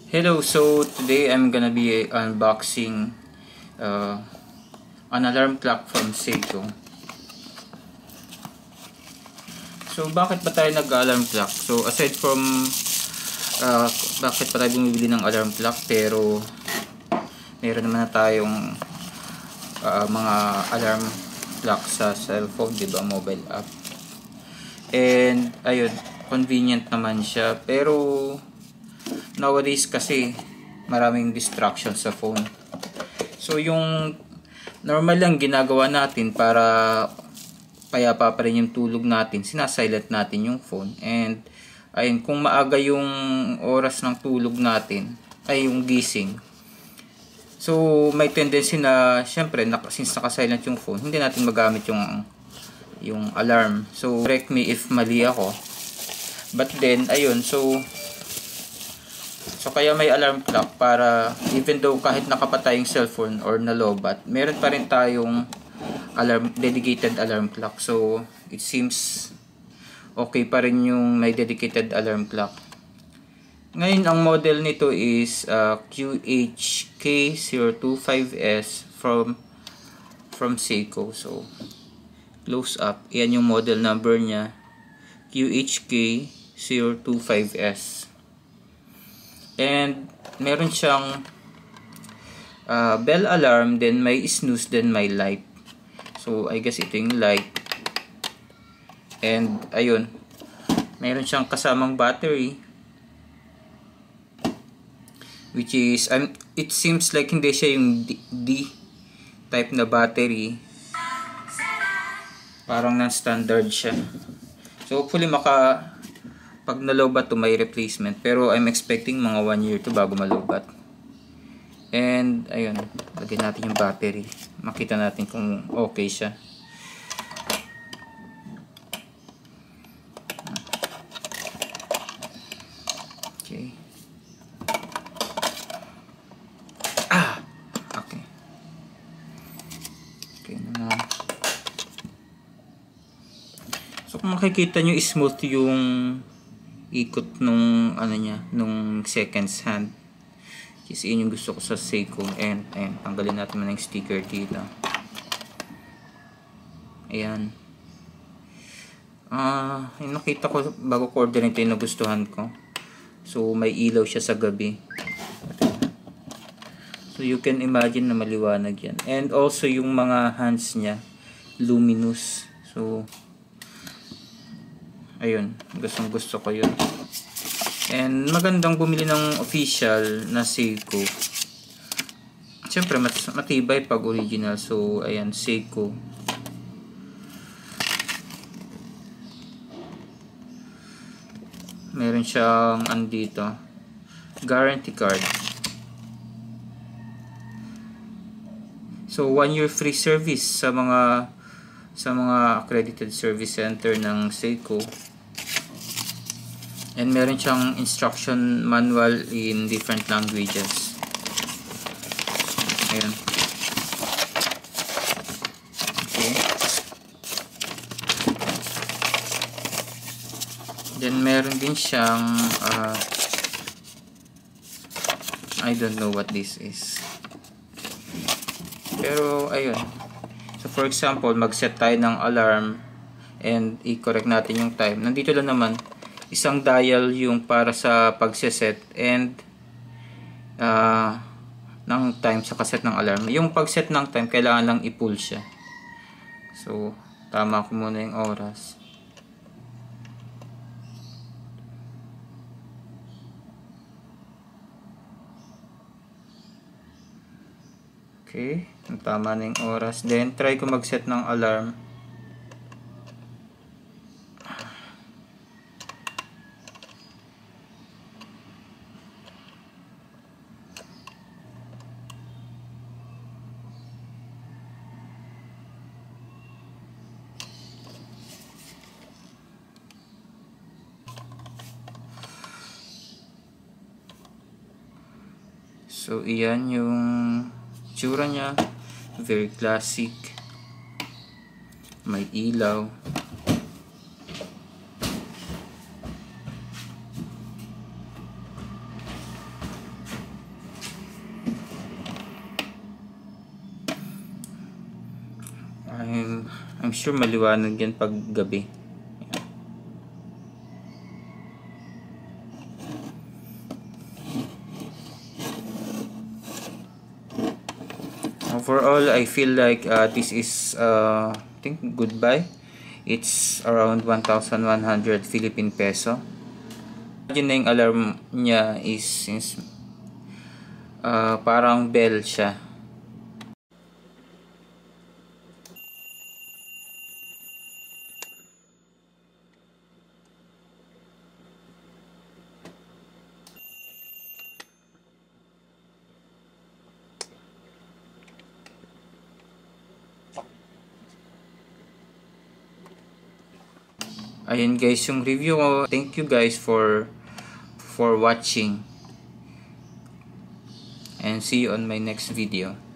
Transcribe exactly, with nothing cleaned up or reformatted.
Hello, so today I'm gonna be unboxing uh, an alarm clock from Seiko. So bakit ba tayo nag-alarm clock? So aside from uh, bakit pa tayo bumibili ng alarm clock, pero meron naman na tayong uh, mga alarm clock sa cellphone, diba, mobile app. And ayun, convenient naman siya, pero nowadays kasi maraming distraction sa phone. So yung normal lang ginagawa natin para payapa pa rin yung tulog natin, sinasilent natin yung phone. And ayun, kung maaga yung oras ng tulog natin, ay yung gising, so may tendency na syempre since nakasilent yung phone, hindi natin magamit yung yung alarm. So correct me if mali ako, but then ayun, so So kaya may alarm clock para even though kahit nakapatay yung cellphone or nalobat, meron pa rin tayong alarm, dedicated alarm clock. So it seems okay pa rin yung may dedicated alarm clock. Ngayon ang model nito is uh, Q H K zero two five S from from Seiko. So close up, yan yung model number niya, Q H K zero two five S. And meron siyang uh, bell alarm, then may snooze, then may light. So I guess ito yung light. And ayun, meron siyang kasamang battery, which is um, it seems like hindi siya yung D, D type na battery, parang non-standard siya. So hopefully maka pag nalobat to may replacement, pero I'm expecting mga one year to bago malobat. And ayun, lagyan natin yung battery, makita natin kung okay siya. Okay. Ah, okay. Okay naman. So kung makikita nyo, smooth yung ikot nung ano niya, nung seconds hand. Kasi yun yung gusto ko sa Seiko. And ayan, tanggalin natin na yung sticker dito. Ayan. Ah, uh, yung nakita ko bago ko order nito, yung nagustuhan ko. So may ilaw siya sa gabi. So you can imagine na maliwanag yan. And also yung mga hands niya luminous. So ayun, gustong gusto ko yun. And magandang bumili ng official na Seiko. Siyempre mat matibay pag original. So ayan, Seiko. Meron siyang andito, guarantee card. So one year free service sa mga sa mga accredited service center ng Seiko. And meron siyang instruction manual in different languages. Ayan. Okay. Then meron din siyang uh, I don't know what this is. Pero ayun. So for example, mag-set tayo ng alarm and i-correct natin yung time. Nandito lang naman, isang dial yung para sa pagse-set and uh, ng time sa kaset ng alarm. Yung pag-set ng time, kailangan lang i-pull siya. So, tama ko muna yung oras. Okay, tama na yung oras. Then, try ko mag-set ng alarm. So, iyan yung tsura niya. Very classic. May ilaw. I'm sure maliwanag yan pag gabi. Overall, I feel like uh, this is uh, I think good buy. It's around one thousand one hundred Philippine peso. Imagine na yung alarm niya is since uh, parang bell siya. Ayun guys yung review ko. Thank you guys for for watching. And see you on my next video.